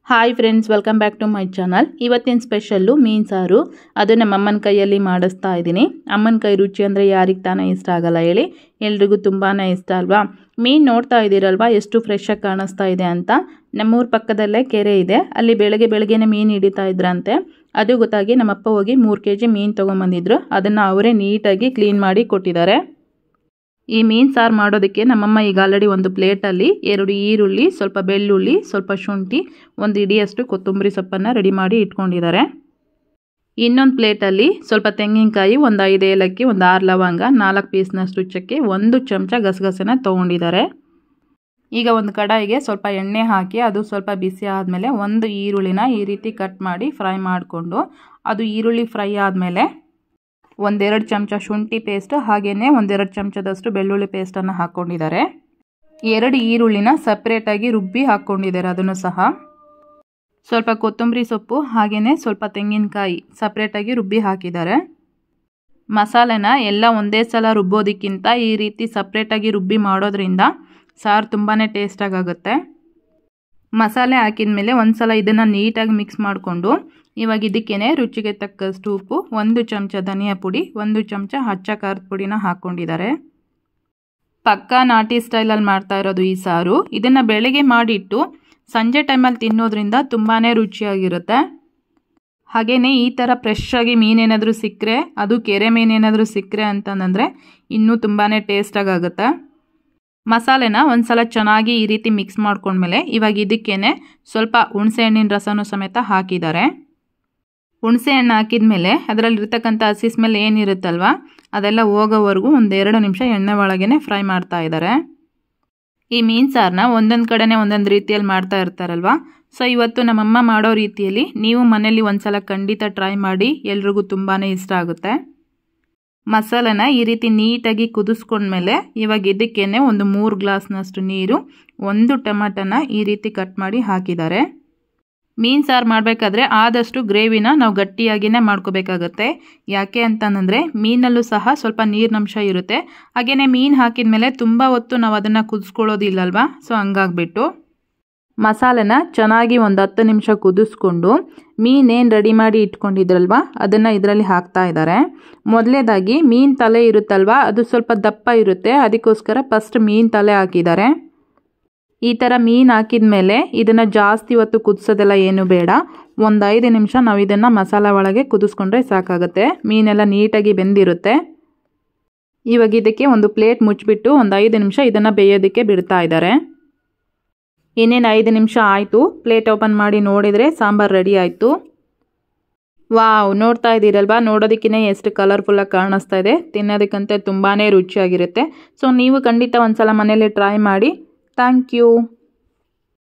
Hi friends, welcome back to my channel. ಇವತ್ತಿನ special ಮೀನು ಸಾರು. ಅದು ನಮ್ಮ ಅಮ್ಮನ ಕೈಯಲ್ಲಿ ಮಾಡಿಸ್ತಾ ಇದ್ದೀನಿ. ಅಮ್ಮನ ಕೈ ರುಚಿ ಅಂದರೆ ಯಾರಿಗೆ ತಾನೇ ಇಷ್ಟ ಆಗಲ್ಲ ಹೇಳಿ, ಎಲ್ರಿಗೂ ತುಂಬಾ ಇಷ್ಟ ಅಲ್ವಾ. ಮೀನು ನೋಡ್ತಾ ಇದ್ದೀರಲ್ವಾ ಎಷ್ಟು ಫ್ರೆಶ್ಶಾಗಿ ಕಾಣಿಸ್ತಾ ಇದೆ ಅಂತ. ನಮ್ಮೂರ ಪಕ್ಕದಲ್ಲೇ ಕೆರೆ ಇದೆ, ಅಲ್ಲಿ ಬೆಳಗ್ಗೆನೇ ಮೀನು ಹಿಡಿತಾ ಇದ್ರಂತೆ. ಅದು ಗೊತ್ತಾಗಿ ನಮ್ಮಪ್ಪ ಹೋಗಿ 3 kg ಮೀನು ತೊಗೊಂಬಂದಿದ್ರು. ಅದನ್ನು ಅವರೇ ನೀಟಾಗಿ ಕ್ಲೀನ್ ಮಾಡಿ ಕೊಟ್ಟಿದ್ದಾರೆ. ಈ ಮೀನು ಸಾರು ಮಾಡೋದಕ್ಕೆ ನಮ್ಮಮ್ಮ ಈಗ ಆಲ್ರೆಡಿ ಒಂದು ಪ್ಲೇಟಲ್ಲಿ 2 ಈರುಳ್ಳಿ, ಸ್ವಲ್ಪ ಬೆಳ್ಳುಳ್ಳಿ, ಸ್ವಲ್ಪ ಶುಂಠಿ, 1 ಹಿಡಿಯಷ್ಟು ಕೊತ್ತಂಬರಿ ಸೊಪ್ಪನ್ನು ರೆಡಿ ಮಾಡಿ ಇಟ್ಕೊಂಡಿದ್ದಾರೆ. ಇನ್ನೊಂದು ಪ್ಲೇಟಲ್ಲಿ ಸ್ವಲ್ಪ ತೆಂಗಿನಕಾಯಿ, 1 5 ಏಲಕ್ಕಿ, 1 6 ಲವಂಗ, 4 ಪೀಸ್ನಷ್ಟು ಚಕ್ಕೆ, 1 ಚಮಚ ಗಸಗಸೆನ ತೊಗೊಂಡಿದ್ದಾರೆ. ಈಗ ಒಂದು ಕಡಾಯಿಗೆ ಸ್ವಲ್ಪ ಎಣ್ಣೆ ಹಾಕಿ ಅದು ಸ್ವಲ್ಪ ಬಿಸಿ ಆದಮೇಲೆ 1 ಈರುಳ್ಳಿನ ಈ ರೀತಿ ಕಟ್ ಮಾಡಿ ಫ್ರೈ ಮಾಡಿಕೊಂಡು, ಅದು ಈರುಳ್ಳಿ ಫ್ರೈ ಆದಮೇಲೆ 1-2 ಚಮಚ ಶುಂಠಿ ಪೇಸ್ಟ್, ಹಾಗೆಯೇ 1-2 ಚಮಚದಷ್ಟು ಬೆಳ್ಳುಳ್ಳಿ ಪೇಸ್ಟನ್ನು ಹಾಕ್ಕೊಂಡಿದ್ದಾರೆ. 2 ಈರುಳ್ಳಿನ ಸಪ್ರೇಟಾಗಿ ರುಬ್ಬಿ ಹಾಕ್ಕೊಂಡಿದ್ದಾರೆ. ಅದನ್ನು ಸಹ ಸ್ವಲ್ಪ ಕೊತ್ತಂಬರಿ ಸೊಪ್ಪು ಹಾಗೆಯೇ ಸ್ವಲ್ಪ ತೆಂಗಿನಕಾಯಿ ಸಪ್ರೇಟಾಗಿ ರುಬ್ಬಿ ಹಾಕಿದ್ದಾರೆ. ಮಸಾಲೆನ ಎಲ್ಲ ಒಂದೇ ಸಲ ರುಬ್ಬೋದಕ್ಕಿಂತ ಈ ರೀತಿ ಸಪ್ರೇಟಾಗಿ ರುಬ್ಬಿ ಮಾಡೋದ್ರಿಂದ ಸಾರು ತುಂಬಾ ಟೇಸ್ಟಾಗುತ್ತೆ. ಮಸಾಲೆ ಹಾಕಿದ ಮೇಲೆ ಒಂದು ಸಲ ಇದನ್ನು ನೀಟಾಗಿ ಮಿಕ್ಸ್ ಮಾಡಿಕೊಂಡು, ಇವಾಗ ಇದಕ್ಕೇ ರುಚಿಗೆ ತಕ್ಕಷ್ಟು ಉಪ್ಪು, 1 ಚಮಚ ಧನಿಯಾ ಪುಡಿ, 1 ಚಮಚ ಅಚ್ಚ ಖಾರದ ಪುಡಿನ ಹಾಕ್ಕೊಂಡಿದ್ದಾರೆ. ಪಕ್ಕಾ ನಾಟಿ ಸ್ಟೈಲಲ್ಲಿ ಮಾಡ್ತಾ ಇರೋದು ಈ ಸಾರು. ಇದನ್ನು ಬೆಳಗ್ಗೆ ಮಾಡಿಟ್ಟು ಸಂಜೆ ಟೈಮಲ್ಲಿ ತಿನ್ನೋದ್ರಿಂದ ತುಂಬಾ ರುಚಿಯಾಗಿರುತ್ತೆ. ಹಾಗೆಯೇ ಈ ಥರ ಫ್ರೆಶ್ಶಾಗಿ ಮೀನೇನಾದರೂ ಸಿಕ್ಕರೆ, ಅದು ಕೆರೆ ಮೀನೇನಾದರೂ ಸಿಕ್ಕರೆ ಅಂತಂದರೆ ಇನ್ನೂ ತುಂಬಾ ಟೇಸ್ಟಾಗುತ್ತೆ. ಮಸಾಲೆನ ಒಂದು ಸಲ ಚೆನ್ನಾಗಿ ಈ ರೀತಿ ಮಿಕ್ಸ್ ಮಾಡ್ಕೊಂಡ್ಮೇಲೆ ಇವಾಗ ಇದಕ್ಕೇ ಸ್ವಲ್ಪ ಹುಣಸೆ ಹಣ್ಣಿನ ರಸನೂ ಸಮೇತ ಹಾಕಿದ್ದಾರೆ. ಹುಣಸೆ ಹಣ್ಣು ಹಾಕಿದ ಮೇಲೆ ಅದರಲ್ಲಿರ್ತಕ್ಕಂಥ ಹಸಿ ಸ್ಮೆಲ್ ಏನಿರುತ್ತಲ್ವ ಅದೆಲ್ಲ ಹೋಗೋವರೆಗೂ 1-2 ನಿಮಿಷ ಎಣ್ಣೆ ಒಳಗೇ ಫ್ರೈ ಮಾಡ್ತಾ ಇದ್ದಾರೆ. ಈ ಮೀನು ಸಾರನ್ನ ಒಂದೊಂದು ಕಡೆನೇ ಒಂದೊಂದು ರೀತಿಯಲ್ಲಿ ಮಾಡ್ತಾ ಇರ್ತಾರಲ್ವ. ಸೊ ಇವತ್ತು ನಮ್ಮಮ್ಮ ಮಾಡೋ ರೀತಿಯಲ್ಲಿ ನೀವು ಮನೇಲಿ ಒಂದು ಸಲ ಖಂಡಿತ ಟ್ರೈ ಮಾಡಿ, ಎಲ್ರಿಗೂ ತುಂಬಾ ಇಷ್ಟ ಆಗುತ್ತೆ. ಮಸಾಲೆನ ಈ ರೀತಿ ನೀಟಾಗಿ ಕುದಿಸ್ಕೊಂಡ್ಮೇಲೆ ಇವಾಗ ಇದಕ್ಕೇ 3 ಗ್ಲಾಸ್ನಷ್ಟು ನೀರು, 1 ಟೊಮೆಟೊನ ಈ ರೀತಿ ಕಟ್ ಮಾಡಿ ಹಾಕಿದ್ದಾರೆ. ಮೀನು ಸಾರು ಮಾಡಬೇಕಾದ್ರೆ ಆದಷ್ಟು ಗ್ರೇವಿನ ನಾವು ಗಟ್ಟಿಯಾಗಿಯೇ ಮಾಡ್ಕೋಬೇಕಾಗತ್ತೆ. ಯಾಕೆ ಅಂತಂದರೆ ಮೀನಲ್ಲೂ ಸಹ ಸ್ವಲ್ಪ ನೀರಿನಂಶ ಇರುತ್ತೆ. ಹಾಗೆಯೇ ಮೀನು ಹಾಕಿದ ಮೇಲೆ ತುಂಬ ಹೊತ್ತು ನಾವು ಅದನ್ನು ಕುದಿಸ್ಕೊಳ್ಳೋದಿಲ್ಲಲ್ವ. ಸೊ ಹಂಗಾಗ್ಬಿಟ್ಟು ಮಸಾಲೆನ ಚೆನ್ನಾಗಿ 10 ನಿಮಿಷ ಕುದಿಸ್ಕೊಂಡು ಮೀನೇನು ರೆಡಿ ಮಾಡಿ ಇಟ್ಕೊಂಡಿದ್ರಲ್ವ ಅದನ್ನು ಇದರಲ್ಲಿ ಹಾಕ್ತಾ ಇದ್ದಾರೆ. ಮೊದಲೇದಾಗಿ ಮೀನು ತಲೆ ಇರುತ್ತಲ್ವ, ಅದು ಸ್ವಲ್ಪ ದಪ್ಪ ಇರುತ್ತೆ, ಅದಕ್ಕೋಸ್ಕರ ಫಸ್ಟ್ ಮೀನು ತಲೆ ಹಾಕಿದ್ದಾರೆ. ಈ ಥರ ಮೀನು ಹಾಕಿದ ಮೇಲೆ ಇದನ್ನು ಜಾಸ್ತಿ ಹೊತ್ತು ಕುದಿಸೋದೆಲ್ಲ ಏನು ಬೇಡ, 5 ನಿಮಿಷ ನಾವು ಇದನ್ನು ಮಸಾಲ ಒಳಗೆ ಕುದಿಸ್ಕೊಂಡ್ರೆ ಸಾಕಾಗುತ್ತೆ. ಮೀನೆಲ್ಲ ನೀಟಾಗಿ ಬೆಂದಿರುತ್ತೆ. ಇವಾಗ ಇದಕ್ಕೆ ಒಂದು ಪ್ಲೇಟ್ ಮುಚ್ಚಿಬಿಟ್ಟು 5 ನಿಮಿಷ ಇದನ್ನು ಬೇಯೋದಕ್ಕೆ ಬಿಡ್ತಾ ಇದ್ದಾರೆ. ಇನ್ನೇನು 5 ನಿಮಿಷ ಆಯಿತು. ಪ್ಲೇಟ್ ಓಪನ್ ಮಾಡಿ ನೋಡಿದರೆ ಸಾಂಬಾರು ರೆಡಿ ಆಯಿತು. ವಾವ್, ನೋಡ್ತಾ ಇದ್ದೀರಲ್ವಾ, ನೋಡೋದಕ್ಕೇ ಎಷ್ಟು ಕಲರ್ಫುಲ್ಲಾಗಿ ಕಾಣಿಸ್ತಾ ಇದೆ. ತಿನ್ನೋದಕ್ಕಂತೆ ತುಂಬಾ ರುಚಿಯಾಗಿರುತ್ತೆ. ಸೊ ನೀವು ಖಂಡಿತ ಒಂದು ಸಲ ಮನೇಲಿ ಟ್ರೈ ಮಾಡಿ. Thank you.